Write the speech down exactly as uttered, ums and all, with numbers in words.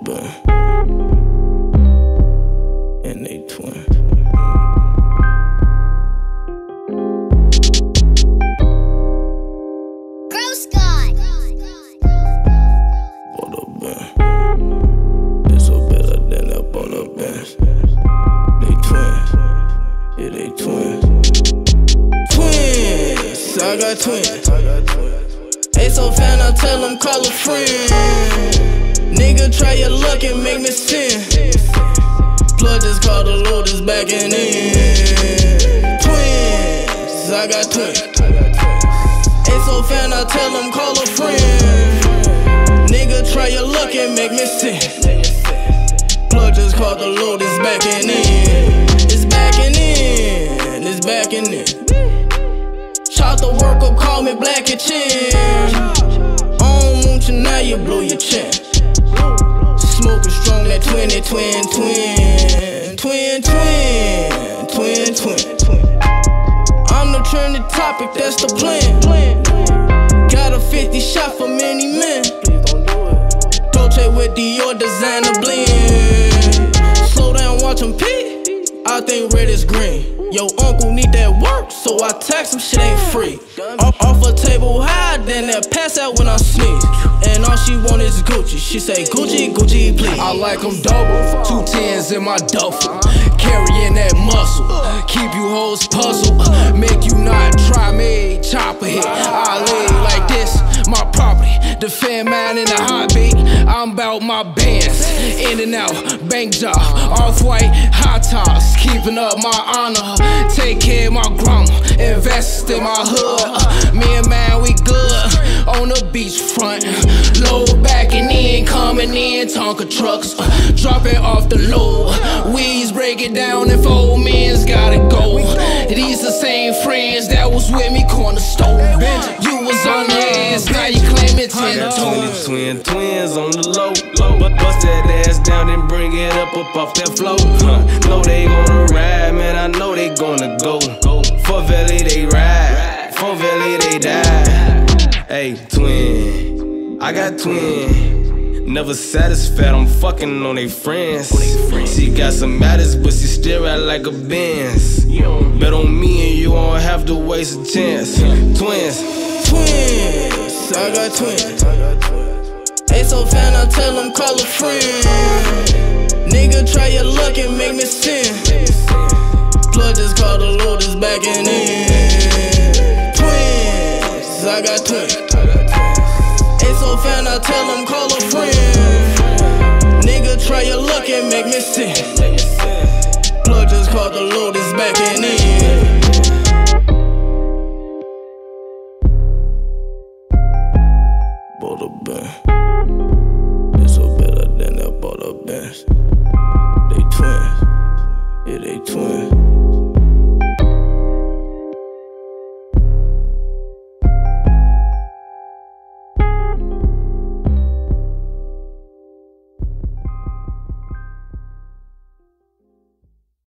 been. And they twin. Gross God. What up, been? This so better than that bought up been. They twins. Yeah, they twins. Twins. I got twins. They so fan, I tell them call a friend. Nigga, try your luck and make me sin. Plug just called the load is backing in. Twins, I got twins. They so fan, I tell them call a friend. Nigga, try your luck and make me sin. Plug just called the load is backing in. It's backing in, it's backing in. Shot the work up, call me Black and Chin. I don't want you now, you blow your chin. Smoking strong, that twenty, twin, twin. Twin, twin, twin, twin. I'm the trending topic, that's the plan. Got a fifty shot for many men. Dolce with Dior designer blend. Slow down, watch him pee. I think red is green. Yo, uncle need that work, so I tax him, shit ain't free. Off, off a table high, then they'll pass out when I sneeze. And all she want is Gucci, she say Gucci, Gucci, please. I like them double, two tens in my duffel. Carrying that muscle, keep you hoes puzzled. Make you not try me, chopper hit. I lay like this, my property. Defend mine in a heartbeat. I'm about my bands, in and out, bank job, off-white, high tops, keeping up my honor. Take care of my grandma, invest in my hood. Me and man, we good on the beachfront. Low backing in, coming in, Tonka trucks, dropping off the load. Weeds break it down if old men's gotta go. These the same friends that was with me cornerstone. You was on the ass, now you claim it ten twenty twin twins on the low. But bust that ass down and bring it up up off that floor. Huh. Know they gonna ride, man. I know they gonna go. For Valley they ride, for Valley they die. Hey, twin, I got twin. Never satisfied, I'm fucking on they friends. She got some matters, but she still ride like a Benz. Bet on me and you won't have to waste a chance. Twins, twins, I got twins. They so fan, I tell them call a friend. Nigga, try your luck and make me sin. Plug just called the load is backing in. Twins, I got twins. They so fan, I tell them call a friend. Nigga, try your luck and make me sin. Plug just called the load is backing in.